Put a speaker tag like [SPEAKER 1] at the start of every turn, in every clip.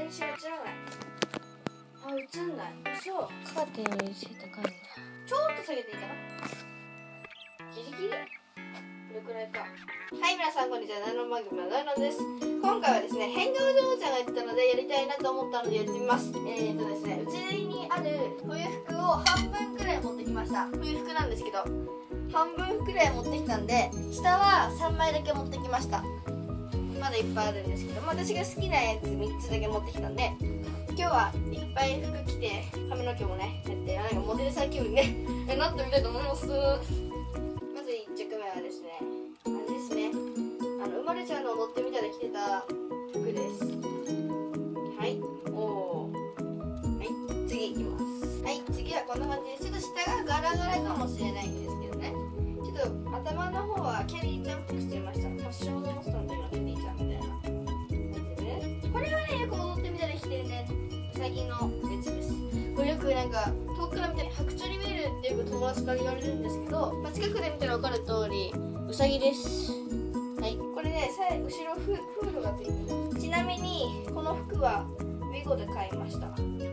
[SPEAKER 1] 全身映らない。あ、映んない。嘘。
[SPEAKER 2] カーテンより背高いんだ。
[SPEAKER 1] ちょっと下げていいかな。ギリギリこれくらいか。はい、皆さんこんにちは。ナノ番組のナノです。今回はですね、変顔でおーちゃんが言ってたのでやりたいなと思ったのでやってみます。ですね、うちにある冬服を半分くらい持ってきました。冬服なんですけど、半分くらい持ってきたんで、下は3枚だけ持ってきました。まだいっぱいあるんですけど、私が好きなやつ3つだけ持ってきたんで、今日はいっぱい服着て髪の毛もねやって、なんかモデルさん気分ねなってみたいと思います。まず1着目はですね、あれですね、うまるちゃんの踊ってみたら着てた服です。はい、おー、はい、次いきます。はい、次はこんな感じです。ちょっと下がガラガラかもしれないんですけどね、ちょっと頭の方はキャリーちゃんっぽくしてました。ファッションモンスターのようなキャリーちゃんみたいな感じでね。これはね、よく踊ってみたら着てるね、うさぎのやつです。これよくなんか遠くから見たら白鳥に見えるってよく友達から言われるんですけど、近くで見たら分かる通りうさぎです。はい、これね、後ろフードがついてる。ちなみにこの服はウィゴで買いました。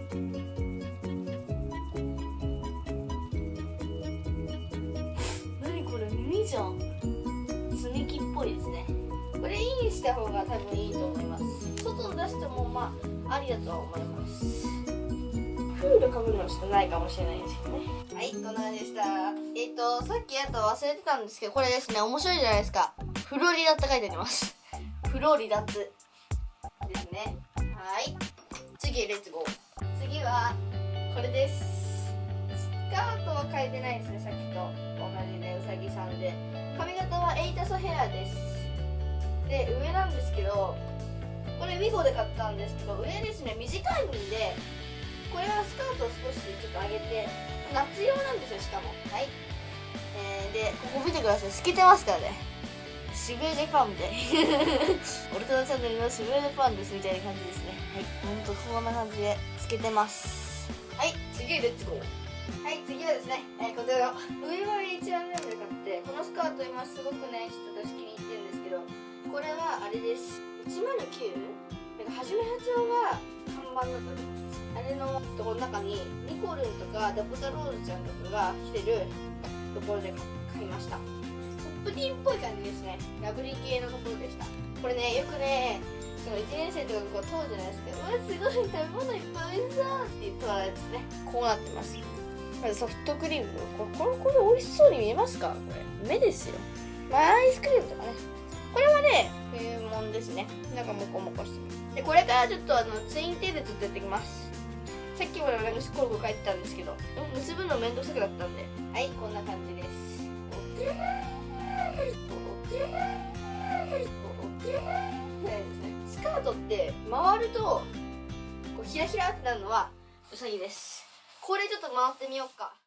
[SPEAKER 1] 何これ、耳じゃん。積み木っぽいですね。これインした方が多分いいと思います。外に出してもまあありだとは思います。フードかぶるのちょっとないかもしれないですけどね。はい、こんな感じでした。さっきあと忘れてたんですけど、これですね、面白いじゃないですか。フロリダって書いてあります。フロリダツですね。はい、次レッツゴー。次はこれです。スカートは変えてないですね、さっきと同じでうさぎさんで。髪型はエイタソヘアです。で、上なんですけど、これウィゴで買ったんですけど、上ですね、短いんで、これはスカートを少しちょっと上げて、夏用なんですよ、しかも。はい。で、ここ見てください。透けてますからね。渋谷ジャパンみたい。俺とのチャンネルの渋谷ジャパンですみたいな感じですね。はい。ほんとこんな感じで透けてます。はい。次、レッツゴー。はい。次はですね、こちらの上は H&M で買って、このスカート今すごくね、ちょっと私気に入ってるんですけど、これはあれです。109？ なんかはじめはちおが看板だったんです。あれのところの中にニコルンとかダボタローズちゃんとかが着てるところで買いました。ポップティーンっぽい感じですね。ラブリー系のところでした。これね、よくね、その1年生とかこう当時のやつで「うわすごい食べ物いっぱいさ」って言ってたやつね。こうなってます。まずソフトクリーム、これ美味しそうに見えますか？これ目ですよ。アイスクリームとかね。これはね、冬物ですね。なんかモコモコしてる。で、これからちょっとツインテールずっとやってきます。さっきまでなんかコロコロ書いてたんですけど、結ぶのめんどくさくなったんで。はい、こんな感じです。スカートって回るとこうヒラヒラってなるのはウサギです。これちょっと回ってみようか。